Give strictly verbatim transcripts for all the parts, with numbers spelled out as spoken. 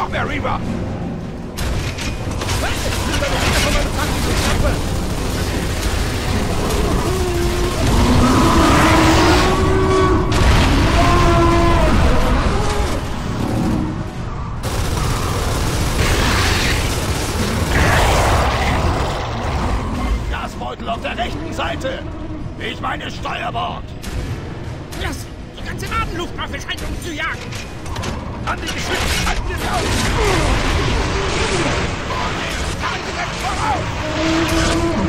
Noch mehr Reaver! Gasbeutel auf der rechten Seite! Ich meine Steuerbord! Lass die ganze Madenluftwaffe scheint uns zu jagen! An die Geschütze! Halten wir raus! Fahren direkt voraus!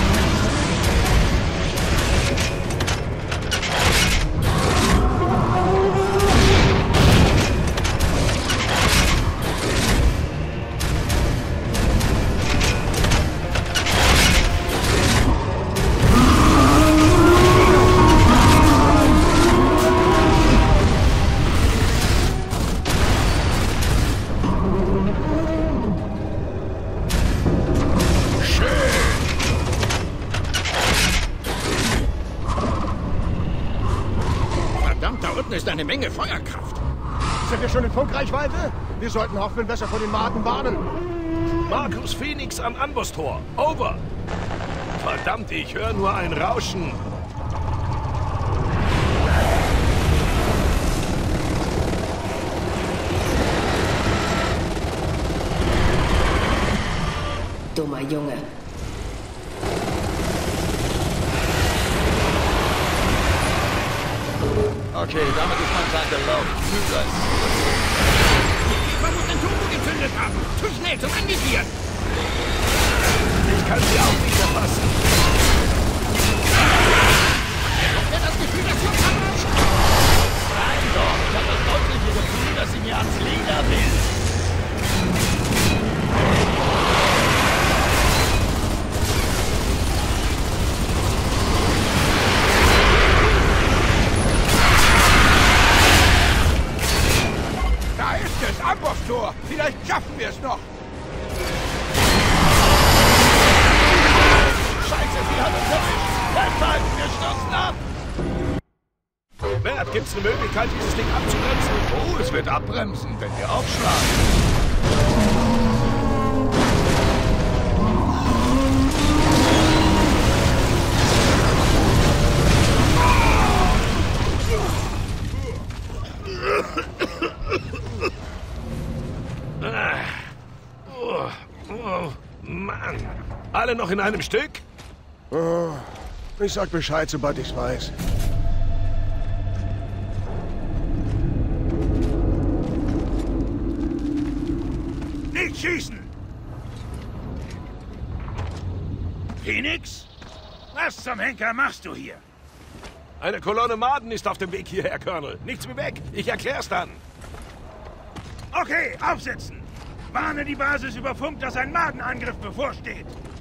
Ist eine Menge Feuerkraft. Sind wir schon in Funkreichweite? Wir sollten Hoffmann besser vor den Maden warnen. Markus Phoenix am Ambosstor. Over. Verdammt, ich höre nur ein Rauschen. Dummer Junge. Okay, damit ist mein Tag gelaufen. Man muss den Turbo gezündet haben. Zu schnell zum Anvisieren. Ich kann sie auch nicht verpassen. Habt ihr das Gefühl, dass wir verarschen? Nein doch, ich habe das deutliche Gefühl, dass sie mir ans Leder will. Ambosstor! Vielleicht schaffen wir es noch! Scheiße, sie hat uns erwischt! Bleib halten, wir stürzen ab! Bert, gibt's eine Möglichkeit, dieses Ding abzubremsen? Oh, es wird abbremsen, wenn wir aufschlagen. Oh, oh, Mann. Alle noch in einem Stück? Oh, ich sag Bescheid, sobald ich's weiß. Nicht schießen! Phoenix? Was zum Henker machst du hier? Eine Kolonne Maden ist auf dem Weg hierher, Colonel. Nichts wie weg. Ich erklär's dann. Okay, aufsetzen! Warne die Basis über Funk, dass ein Madenangriff bevorsteht.